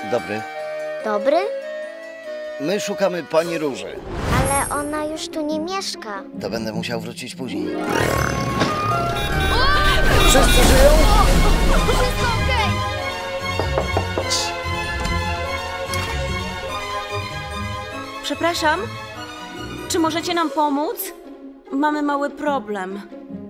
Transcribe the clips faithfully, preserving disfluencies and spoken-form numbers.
Dobry. Dobry? My szukamy pani Róży. Ale ona już tu nie mieszka. To będę musiał wrócić później. Wszyscy żyją? Wszystko okej! Przepraszam, czy możecie nam pomóc? Mamy mały problem.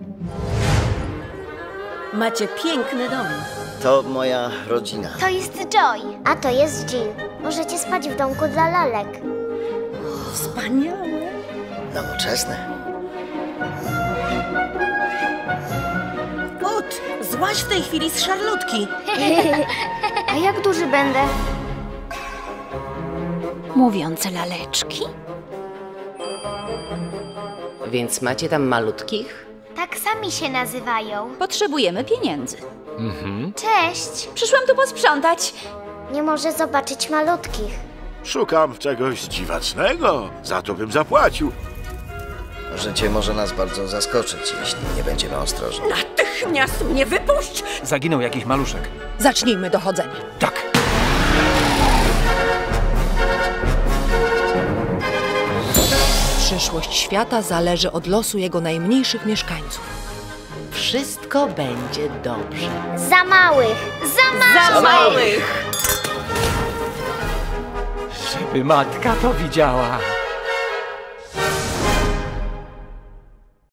Macie piękny dom. To moja rodzina. To jest Joy. A to jest Jill. Możecie spać w domku dla lalek. Wspaniałe. Nowoczesne. Ut, złaź w tej chwili z szarlotki. A jak duży będę? Mówiące laleczki? Więc macie tam malutkich? Tak sami się nazywają. Potrzebujemy pieniędzy. Cześć! Przyszłam tu posprzątać. Nie może zobaczyć malutkich. Szukam czegoś dziwacznego, za to bym zapłacił. Życie może nas bardzo zaskoczyć, jeśli nie będziemy ostrożni. Natychmiast mnie wypuść! Zaginął jakiś maluszek. Zacznijmy dochodzenie. Tak. Przyszłość świata zależy od losu jego najmniejszych mieszkańców. Wszystko będzie dobrze. Za małych! Za małych! Za małych! Żeby matka to widziała.